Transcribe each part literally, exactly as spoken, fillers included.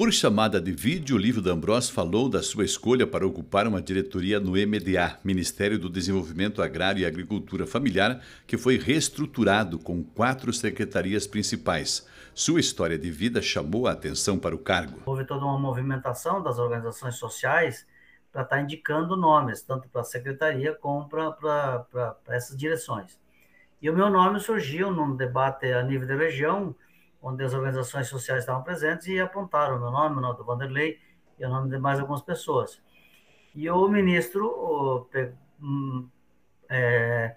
Por chamada de vídeo, o livro D'Ambros falou da sua escolha para ocupar uma diretoria no M D A, Ministério do Desenvolvimento Agrário e Agricultura Familiar, que foi reestruturado com quatro secretarias principais. Sua história de vida chamou a atenção para o cargo. Houve toda uma movimentação das organizações sociais para estar indicando nomes, tanto para a secretaria como para essas direções. E o meu nome surgiu num debate a nível de região, onde as organizações sociais estavam presentes e apontaram o meu nome, o nome do Vanderlei e o nome de mais algumas pessoas. E o ministro o, é,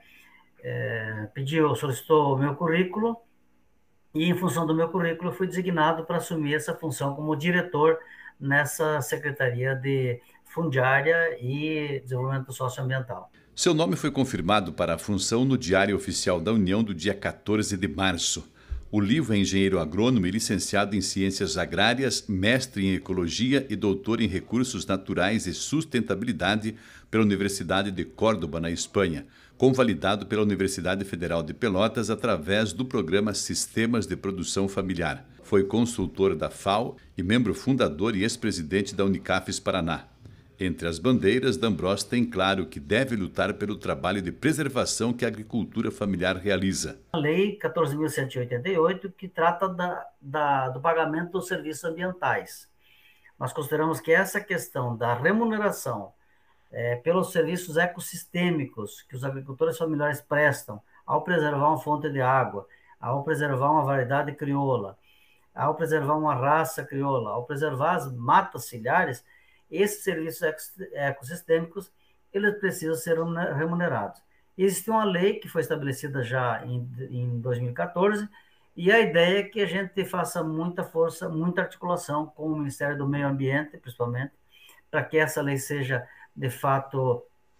é, pediu, solicitou o meu currículo e, em função do meu currículo, fui designado para assumir essa função como diretor nessa Secretaria de Fundiária e Desenvolvimento Socioambiental. Seu nome foi confirmado para a função no Diário Oficial da União do dia quatorze de março. O Livo é engenheiro agrônomo e licenciado em Ciências Agrárias, mestre em Ecologia e doutor em Recursos Naturais e Sustentabilidade pela Universidade de Córdoba, na Espanha, convalidado pela Universidade Federal de Pelotas através do programa Sistemas de Produção Familiar. Foi consultor da F A O e membro fundador e ex-presidente da Unicafes Paraná. Entre as bandeiras, D'Ambros tem claro que deve lutar pelo trabalho de preservação que a agricultura familiar realiza. A Lei quatorze mil cento e oitenta e oito, que trata da, da, do pagamento dos serviços ambientais. Nós consideramos que essa questão da remuneração é, pelos serviços ecossistêmicos que os agricultores familiares prestam ao preservar uma fonte de água, ao preservar uma variedade crioula, ao preservar uma raça crioula, ao preservar as matas ciliares, esses serviços ecossistêmicos, eles precisam ser remunerados. Existe uma lei que foi estabelecida já em, em dois mil e quatorze, e a ideia é que a gente faça muita força, muita articulação com o Ministério do Meio Ambiente, principalmente, para que essa lei seja, de fato,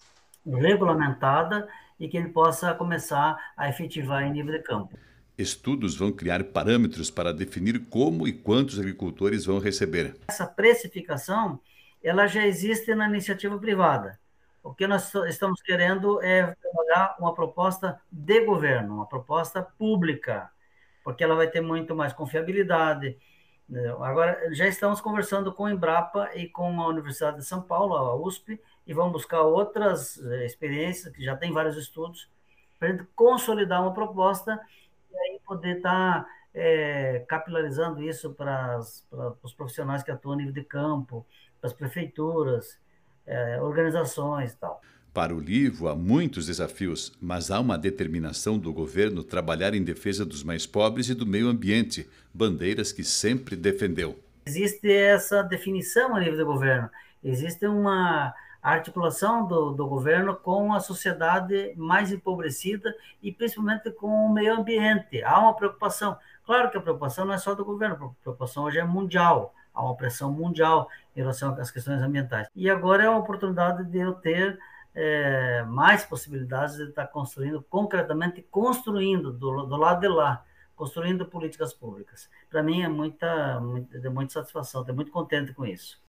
regulamentada e que ele possa começar a efetivar em nível de campo. Estudos vão criar parâmetros para definir como e quantos agricultores vão receber. Essa precificação, ela já existe na iniciativa privada. O que nós estamos querendo é trabalhar uma proposta de governo, uma proposta pública, porque ela vai ter muito mais confiabilidade. Agora, já estamos conversando com a Embrapa e com a Universidade de São Paulo, a U S P, e vamos buscar outras experiências, que já tem vários estudos, para a gente consolidar uma proposta e aí poder estar é, capilarizando isso para, as, para os profissionais que atuam a nível de campo, para as prefeituras, é, organizações e tal. Para o Livo, há muitos desafios, mas há uma determinação do governo trabalhar em defesa dos mais pobres e do meio ambiente, bandeiras que sempre defendeu. Existe essa definição a nível do governo, existe uma articulação do, do governo com a sociedade mais empobrecida e principalmente com o meio ambiente. Há uma preocupação. Claro que a preocupação não é só do governo, a preocupação hoje é mundial. Há uma pressão mundial em relação às questões ambientais. E agora é a oportunidade de eu ter é, mais possibilidades de estar construindo, concretamente construindo do, do lado de lá, construindo políticas públicas. Para mim é muita, muita, de muita satisfação, estou muito contente com isso.